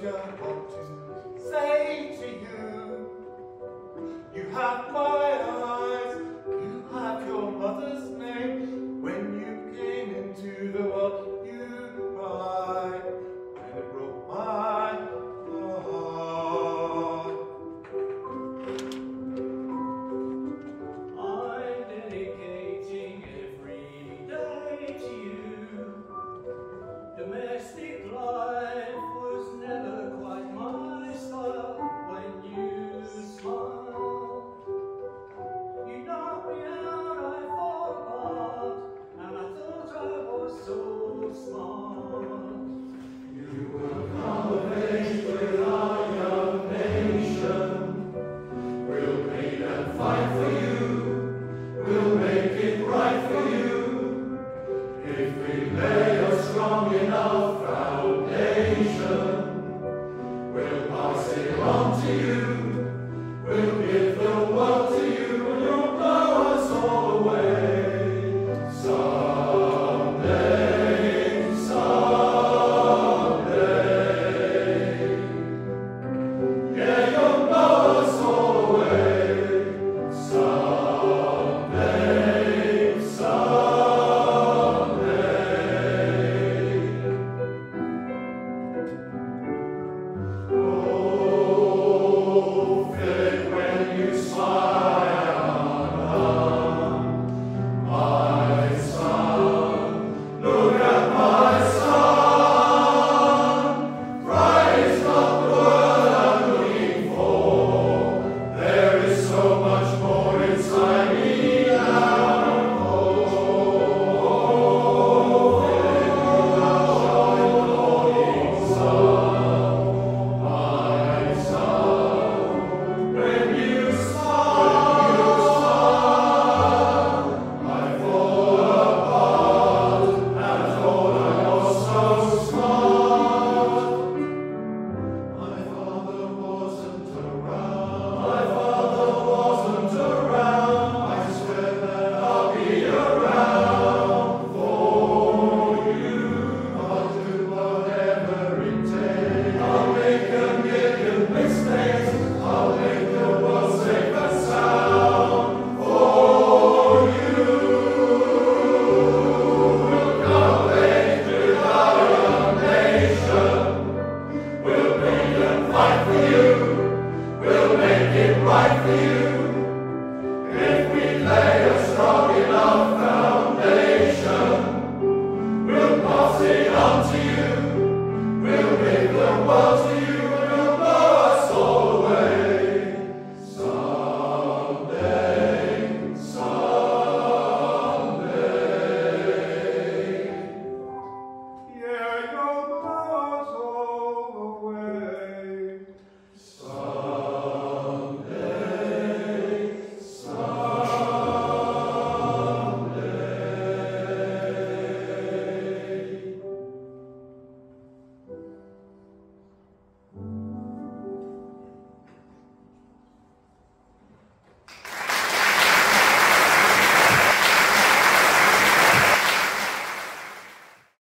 just want to say to you, you have my eyes, you have your mother's name. When you came into the world, you cried, and it broke my heart. I'm dedicating every day to you. Domestic life was never quite my style. When you smiled, you knocked me out, I fall apart, and I thought I was so smart. You will come of age with our young nation. We'll bleed and fight for you. We'll make it right for you. If we lay a strong enough foundation, we'll pass it on to you. We'll give the world to you, and you'll blow us all away. Someday, someday. Yeah, you'll blow us all away. Someday, someday. Oh, Philip, when you smile, my son, look at my son. Pride is not the word I'm looking for. There is so much more inside me now. Oh, Philip, you have shine, morning sun. My son, when you smile, I fall apart and thought I was so smart. My father wasn't around. My father wasn't around. I swear that I'll be around for you. I'll do whatever it takes. I'll make a million mistakes. I'll make the world safe and sound for you. We'll come of age with our young nation. We'll bleed and fight for you. We'll make it right for you.